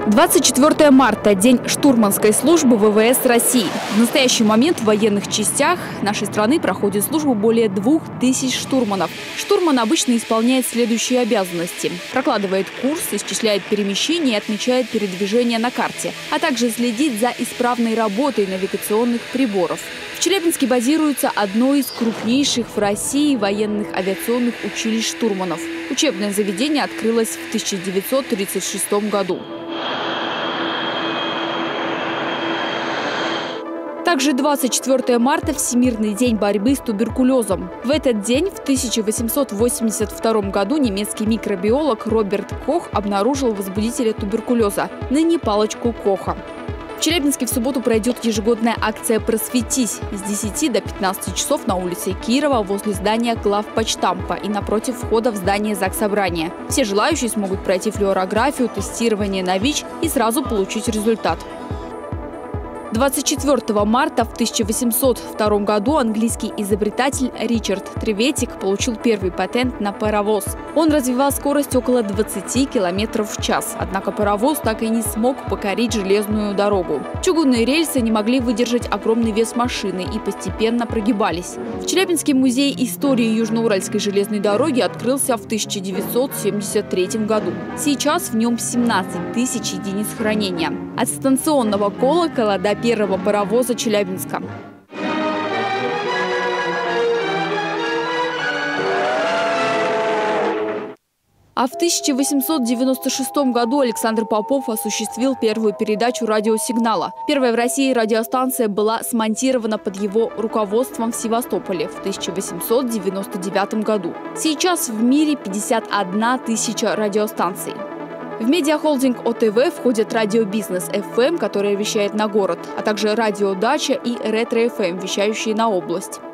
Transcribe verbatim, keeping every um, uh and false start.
двадцать четвёртое марта – день штурманской службы ВВС России. В настоящий момент в военных частях нашей страны проходит службу более двух тысяч штурманов. Штурман обычно исполняет следующие обязанности: прокладывает курс, исчисляет перемещения и отмечает передвижение на карте, а также следит за исправной работой навигационных приборов. В Челябинске базируется одно из крупнейших в России военных авиационных училищ штурманов. Учебное заведение открылось в тысяча девятьсот тридцать шестом году. Также двадцать четвёртое марта – Всемирный день борьбы с туберкулезом. В этот день в тысяча восемьсот восемьдесят втором году немецкий микробиолог Роберт Кох обнаружил возбудителя туберкулеза – ныне палочку Коха. В Челябинске в субботу пройдет ежегодная акция «Просветись» с десяти до пятнадцати часов на улице Кирова возле здания главпочтампа и напротив входа в здание Заксобрания. Все желающие смогут пройти флюорографию, тестирование на ВИЧ и сразу получить результат. двадцать четвёртого марта в тысяча восемьсот втором году английский изобретатель Ричард Треветик получил первый патент на паровоз. Он развивал скорость около двадцати километров в час, однако паровоз так и не смог покорить железную дорогу. Чугунные рельсы не могли выдержать огромный вес машины и постепенно прогибались. В Челябинске музей истории Южноуральской железной дороги открылся в тысяча девятьсот семьдесят третьем году. Сейчас в нем семнадцать тысяч единиц хранения. От станционного колокола до первого паровоза Челябинска. А в тысяча восемьсот девяносто шестом году Александр Попов осуществил первую передачу радиосигнала. Первая в России радиостанция была смонтирована под его руководством в Севастополе в тысяча восемьсот девяносто девятом году. Сейчас в мире пятьдесят одна тысяча радиостанций. В медиахолдинг О Тэ Вэ входят радиобизнес Эф Эм, которая вещает на город, а также радиодача и ретро Эф Эм, вещающие на область.